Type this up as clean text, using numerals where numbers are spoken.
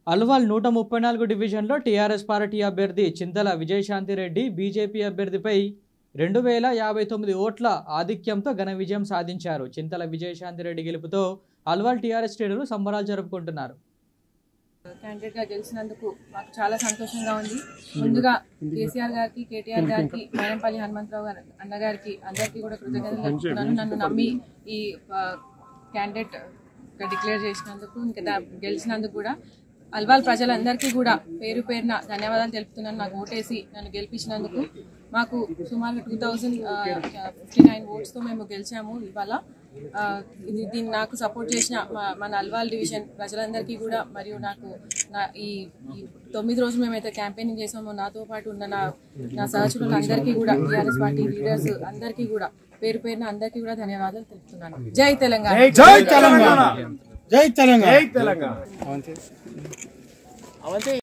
అల్వాల్ 134 డివిజన్లో TRS party అభ్యర్థి చింతల విజయశాంతిరెడ్డి BJP అభ్యర్థిపై 2059 ఓట్ల ఆధిక్యంతో ఘన విజయం సాధించారు. చింతల విజయశాంతిరెడ్డి గెలుపుతో అల్వాల్ టీఆర్ఎస్ శ్రేణులు సంబరాలు జరుపుకుంటున్నారు. క్యాండిడేట్ గా గెలిచినందుకు మాకు చాలా సంతోషంగా ఉంది. ముందుగా కేసీఆర్ గారికి, కేటీఆర్ గారికి, మైనంపల్లి హనుమంతరావు గారి అన్నగారికి అందరికీ కూడా కృతజ్ఞతలు తెలుపుతున్నాను. నన్ను నమ్మి ఈ క్యాండిడేట్ డిక్లేర్ చేసినందుకు, ఇంకా గెలిచినందుకు కూడా అల్వాల్ ప్రజలందరికీ కూడా పేరు పేరున ధన్యవాదాలు తెలుపుతున్నాను. నాకు ఓటేసి నన్ను గెలిపించినందుకు. మాకు సుమారు 2059 ఓట్స్తో మేము గెలిచాము ఇవాళ. దీన్ని నాకు సపోర్ట్ చేసిన మన అల్వాల్ డివిజన్ ప్రజలందరికీ కూడా, మరియు నాకు ఈ 9 రోజులు మేమైతే క్యాంపెయినింగ్ చేసామో నాతో పాటు ఉన్న నా సహచరులందరికీ కూడా, టీఆర్ఎస్ పార్టీ లీడర్స్ అందరికీ కూడా పేరు పేరున అందరికీ కూడా ధన్యవాదాలు తెలుపుతున్నాను. జై తెలంగాణ, జై తెలంగాణ, జై తెలంగాణ.